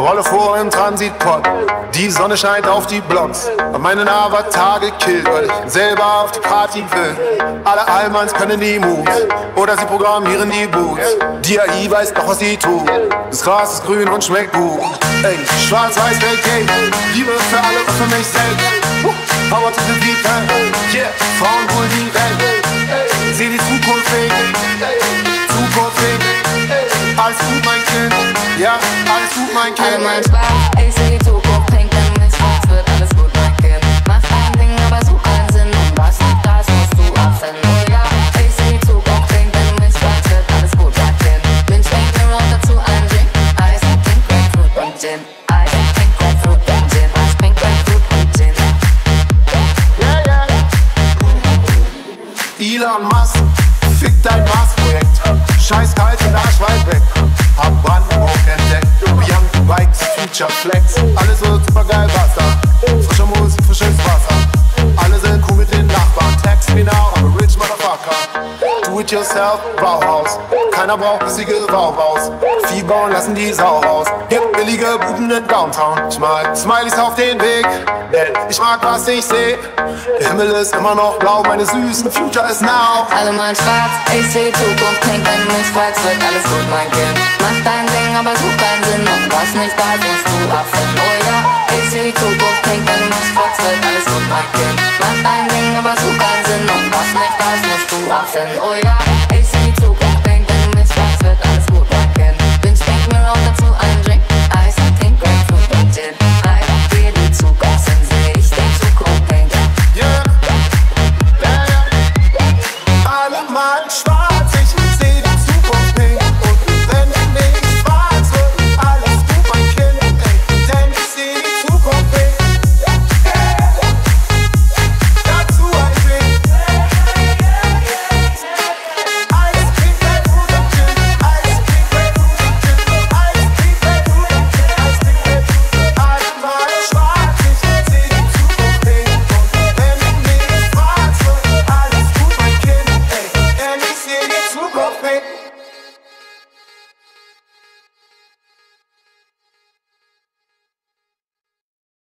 rolle vor im Transitpod. Die Sonne scheint auf die Blocks, hab meinen Avatar gekillt, weil ich selber auf die Party will. Alle Allmanns können die Moves, oder sie programmieren die Boots. Die AI weiß doch, was sie tut. Das Gras ist grün und schmeckt gut. Ey, schwarz-weiß, Geld, Liebe für alle und für mich selbst. Power to the beat, yeah, Frauen holen die Welt. Seh die Zukunft wegen, Zukunft wegen. Alles gut, mein Kind, ja, alles gut, mein Kind. Alle mein Spaß, ich seh die Zukunft pink, denn es wird alles gut, mein Kind. Mach dein Ding, aber such keinen Sinn, und was nicht da ist, musst du abfinden. Oh ja, ich seh die Zukunft pink, denn es wird alles gut, mein Kind. Bin schwenk mir Rot dazu ein Drink, Eis, Pink, Grapefruit und Gin. Eis, Pink, Grapefruit und Gin. Eis, Pink, Grapefruit und Gin. Elon Musk, fick dein Mars-Projekt. Scheiß kalt und Arsch weit weg. Hab Brandenburg entdeckt. Young Bikes, Future Flex. Alles so supergeil Wasser. Frischer Musik, frisches Wasser. Alle sind cool mit den Nachbarn. Text me now, I'm a rich motherfucker. Do it yourself, Bauhaus. Keiner braucht bissige Bauhaus. Vieh bauen lassen die Sau raus. Gibt billige Buben in Downtown. Ich mag Smileys auf den Weg, denn ich mag was ich seh. Der Himmel ist immer noch blau, meine süßen Future is now. Alle mein Schwarz, ich seh die Zukunft pink, wenn du mich fragst, wird alles gut, mein Kind. Mach dein Ding, aber such keinen Sinn, und was nicht da ist, musst du abfinden. Oh ja, ich seh die Zukunft pink, wenn du mich fragst, wird alles gut, mein Kind. Mach dein Ding, aber such keinen Sinn, und was nicht da ist, musst du abfinden. Oh ja.